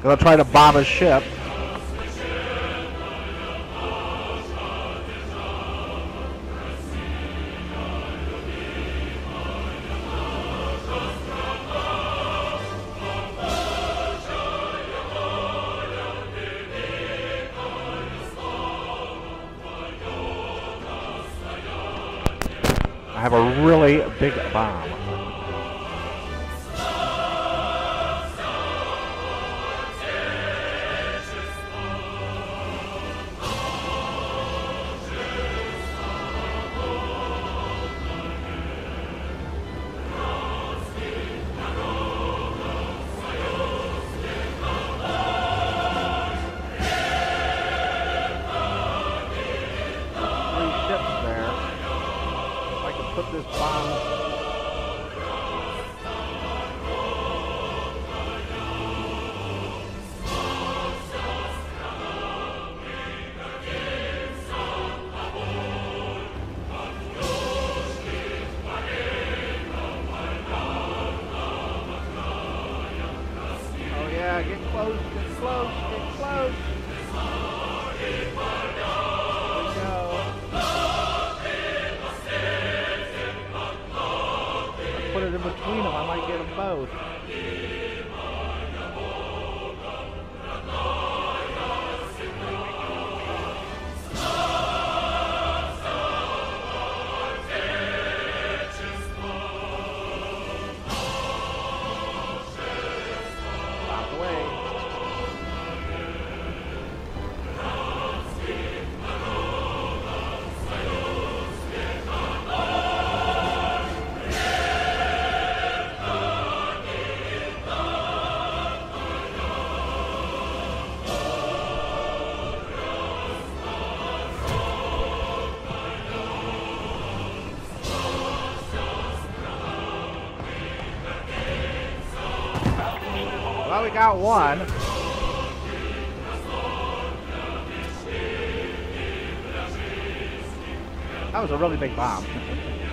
They'll try to bomb a ship. I have a really big bomb. Put this bomb. Oh yeah, get close, get close, get close. Put it in between them, I might get them both. Out the way. Well, we got one. That was a really big bomb.